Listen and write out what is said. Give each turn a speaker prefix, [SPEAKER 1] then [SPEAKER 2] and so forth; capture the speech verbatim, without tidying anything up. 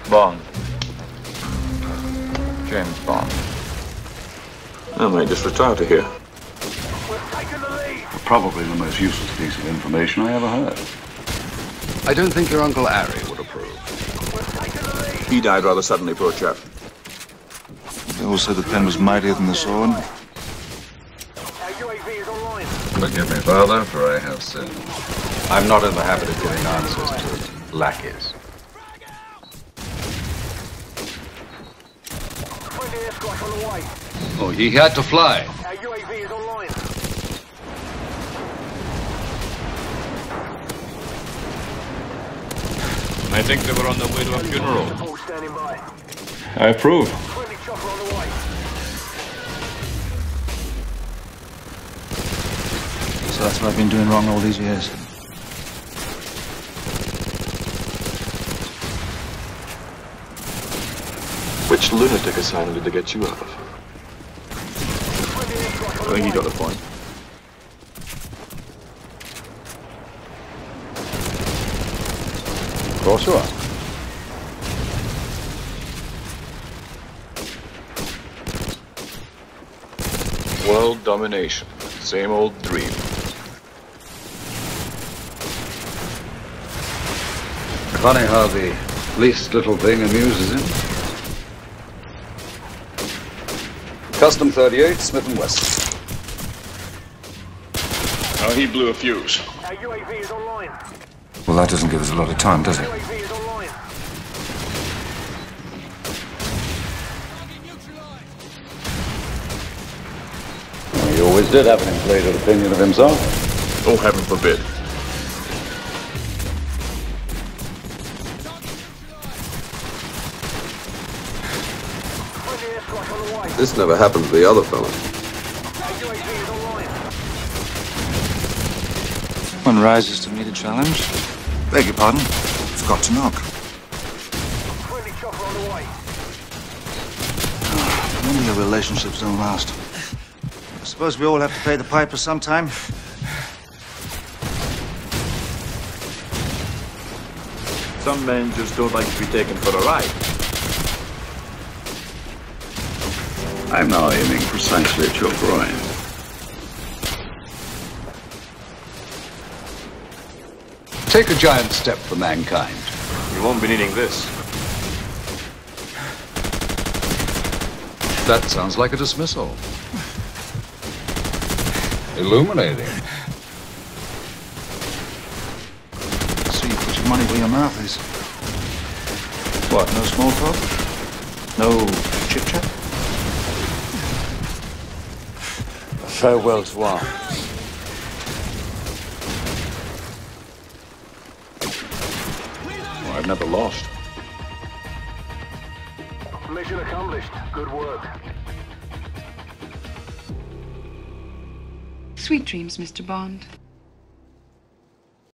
[SPEAKER 1] Bond. James Bond.
[SPEAKER 2] I might just retire to here.
[SPEAKER 3] Probably the most useless piece of information I ever heard.
[SPEAKER 4] I don't think your Uncle Harry would approve.
[SPEAKER 2] He died rather suddenly, poor chap.
[SPEAKER 3] They all said the pen was mightier than the sword.
[SPEAKER 4] Forgive me, Father, for I have sinned. I'm not in the habit of giving answers to lackeys. Oh, he had to fly.
[SPEAKER 5] Our U A V is online.
[SPEAKER 1] I think they were on their way to a funeral.
[SPEAKER 5] All standing by.
[SPEAKER 1] I approve.
[SPEAKER 5] Friendly chopper on the way.
[SPEAKER 3] So that's what I've been doing wrong all these years.
[SPEAKER 2] Which lunatic asylum did they get you out of? I think you got the point.
[SPEAKER 4] Of course you are.
[SPEAKER 2] World domination. Same old dream.
[SPEAKER 4] Funny how the least little thing amuses him. Custom thirty-eight, Smith and Wesson.
[SPEAKER 2] Oh, he blew a fuse.
[SPEAKER 5] Our U A V is online.
[SPEAKER 3] Well, that doesn't give us a lot of time, does it?
[SPEAKER 5] U A V is online.
[SPEAKER 4] Well, he always did have an inflated opinion of himself.
[SPEAKER 2] Oh, heaven forbid.
[SPEAKER 5] Friendly airstrike on the way.
[SPEAKER 2] This never happened to the other fella.
[SPEAKER 5] Our U A V is online.
[SPEAKER 3] One rises to meet a challenge. Beg your pardon? Forgot to knock.
[SPEAKER 5] Friendly chopper on the way.
[SPEAKER 3] Many your relationships don't last. I suppose we all have to pay the piper sometime.
[SPEAKER 2] Some men just don't like to be taken for a ride.
[SPEAKER 4] I'm now aiming precisely at your groin. Take a giant step for mankind.
[SPEAKER 2] You won't be needing this.
[SPEAKER 4] That sounds like a dismissal. Illuminating.
[SPEAKER 3] So you put your money where your mouth is. What, no small talk? No chit-chat?
[SPEAKER 4] Farewell to arms.
[SPEAKER 2] Well, I've never lost.
[SPEAKER 5] Mission accomplished. Good work.
[SPEAKER 6] Sweet dreams, Mister Bond.